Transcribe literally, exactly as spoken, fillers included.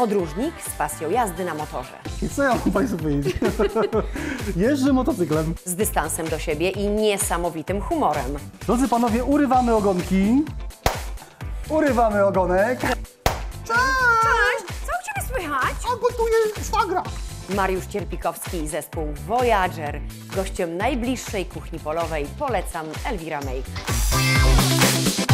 Podróżnik z pasją jazdy na motorze. I co ja mam Państwu powiedzieć? Jeżdżę motocyklem. Z dystansem do siebie i niesamowitym humorem. Drodzy panowie, urywamy ogonki. Urywamy ogonek. Cześć! Cześć! Co u Ciebie słychać? A gotuję szwagra. Mariusz Cierpikowski i zespół Voyager. Gościem najbliższej Kuchni Polowej polecam Elwira Mejk.